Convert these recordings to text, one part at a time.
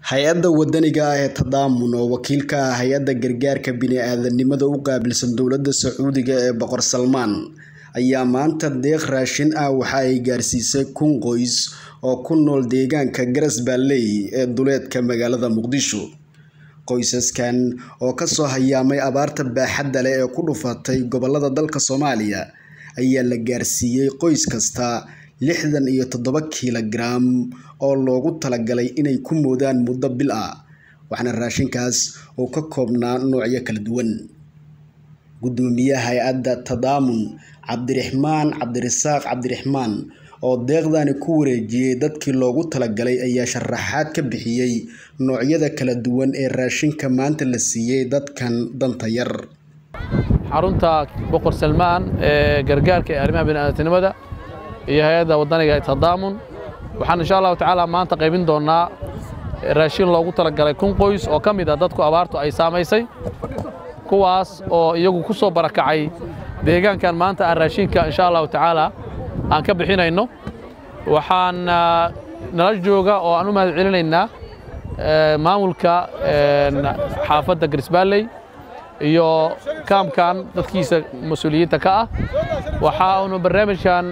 hay-adda wadaniga ah ee Tadaamun oo wakiilka ah hay-adda gargaarka bini'aadanimada u qaabilsan dowladda Sacuudiga ee Boqor Salmaan ayaa maanta deeq raashin ah waxa ay gaarsiisay 1,000 qoys oo ku nool deegaanka Garas Baalley ee duleedka magaalada Muqdisho. Qoysaskan oo ka soo hayaamay abaarta baaxadda leh ee ku dhufatay gobollada dalka Soomaaliya ayaa la gaarsiiyay qoys kasta 67 kiilogram oo loogu talagalay inay ku moodaan muddo bil ah, waxaana raashinkaas oo ka koobnaa noocyo kala duwan. Gudoomiyaha hay-adda Tadaamun Cabdiraxmaan Cabdirasaaq Cabdiraxmaan oo deeqdani ku wareejiyay dadkii loogu talagalay ayaa sharaxaad ka bixiyay noocyada kala duwan ee raashinka maanta la siiyay dadkan danta yar. xarunta Boqor Salmaan ee gargaarka arrimaha bini'aadanimada iyo hay'adda wadaniga ee Tadaamun waxaan insha Allah tacaala maanta qaybin doonaa raashin loogu talagalay 1,000 qoys oo kamid ah dadku abaartu ay saameysay, kuwaas oo iyagu ku soo barakacay deegaankan maanta aan raashinka insha Allah tacaala aan ka bixinayno. waxaan nala jooga oo aan u mahad celinaynaa maamulka xaafadda Garas Baalley iyo kaamkan dadkiisa mas'uuliyiinta ka ah. waxa uu barnaamijkan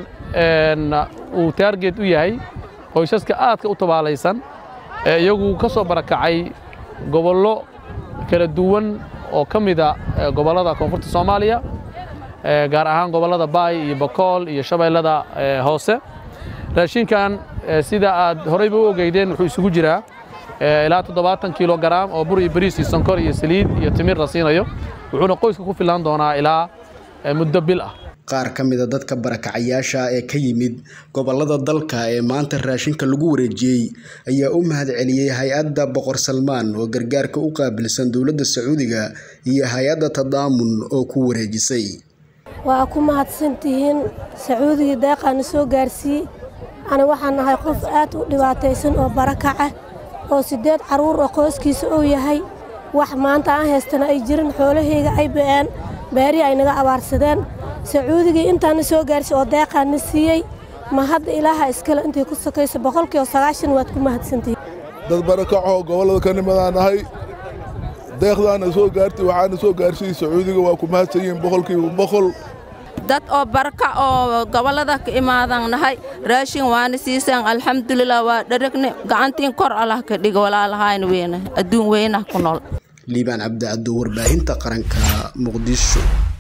uu target u yahay qoysaska aadka u tabaalaysan ee iyagu ka soo barakacay gobollo kala duwan oo kamid ah gobollada koonfurta Soomaaliya, gaar ahaan gobollada Baay iyo Bakool iyo Shabeellada hoose. raashinkan sida aad horeyba u ogeydeen wuxuu isugu jiraa ilaa 70 kilogram oo bur iyo bariis iyo sonkor iyo saliid iyo timir la siinayo, wuxuuna qoyska ku filan doonaa ilaa muddo bil ah. qaar ka mid ah dadka barakacayaasha ee ka yimid gobollada dalka ee maanta raashinka lagu wareejiyay ayaa u mahad celiyay hay-adda Boqor Salmaan oo gargaarka u qaabilsan dowladda Sacuudiga iyo hay-adda Tadaamun oo ku wareejisay. waa ku mahadsantihiin Sacuudiga deeqan soo gaarsiiyay. ana waxaan nahay qof aad u dhibaataysan oo barakaca oo 8 caruur oo qoyskiisa oo yahay wax maanta aan haystana ay jirin, xoolahayga ay been beeri ay naga abaarsadeen. Sacuudiga intaan soo gaarsiiyay oo deeqan siiyay ma hadda ilaaha iskala intii ku sakaysa 190 waad ku mahadsantihiin. dad barakaco gobolada ka nimaanahay deeqdan soo gaartay waxaan soo gaarsiiyay Sacuudiga waa ku mahadsanyihiin 100%. dad oo baraka oo gobolada ka imaadan nahay raashin waan siisan alxamdulillah waa dharagne gacantiin kor Allah ka dhigo walaalahayn weena adduun weena ku nool. Liibaan Cabdi Cabdi warbaahinta qaranka Muqdisho.